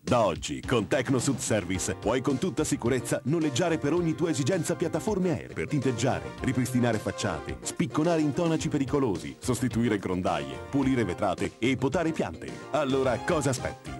Da oggi, con Tecnosud Service, puoi con tutta sicurezza noleggiare per ogni tua esigenza piattaforme aeree per tinteggiare, ripristinare facciate, spicconare intonaci pericolosi, sostituire grondaie, pulire vetrate e potare piante. Allora cosa aspetti?